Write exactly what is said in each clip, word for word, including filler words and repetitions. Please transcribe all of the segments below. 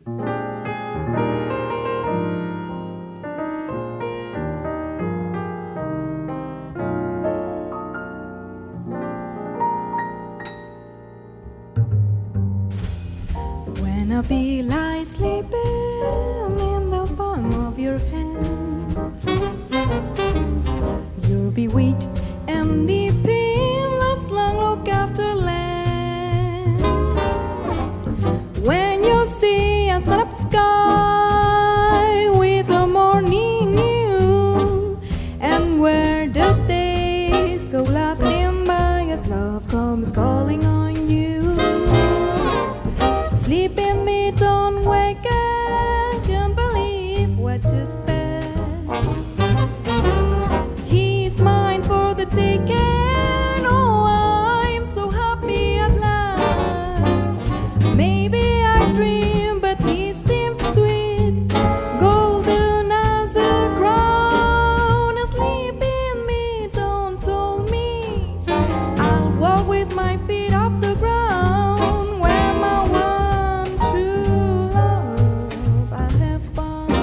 When a bee lies sleeping in the palm of your hand, you're bewitched and deep in love's long look after land. When you'll see a sun-up sky with a morning new, and where the days go laughing by as love comes calling on you. Sleep in me, don't wake up, can't believe what just passed. He's mine for the taking, oh, I'm so happy at last. Maybe I dream, but he seemed sweet, golden as a crown. Sleep in me, don't hold me, I'll walk with my feet off the ground, where my one true love I have found.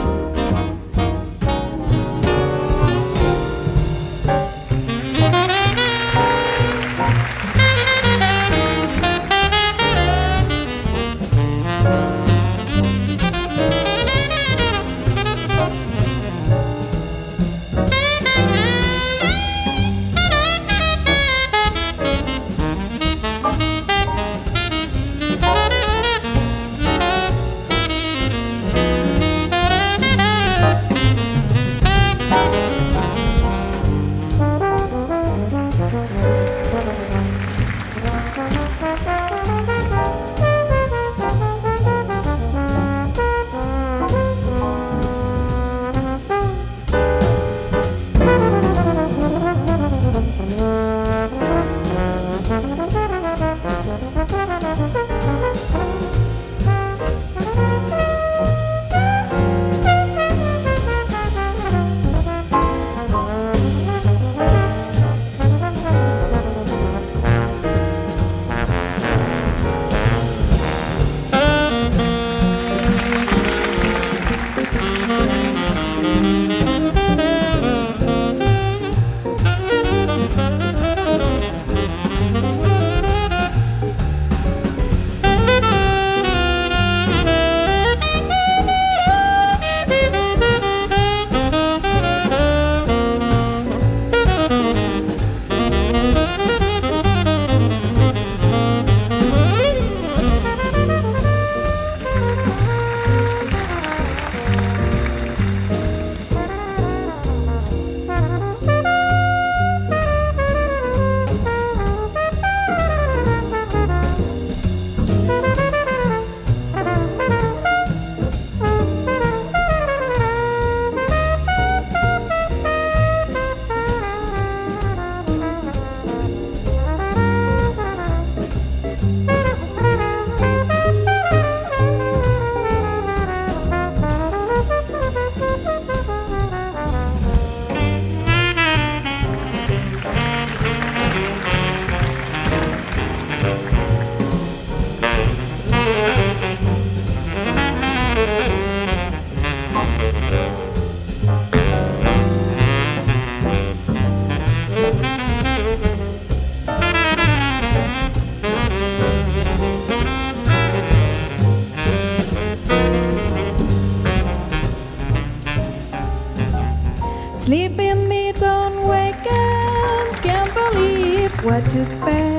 Sleep in me, don't wake up, can't believe what just passed.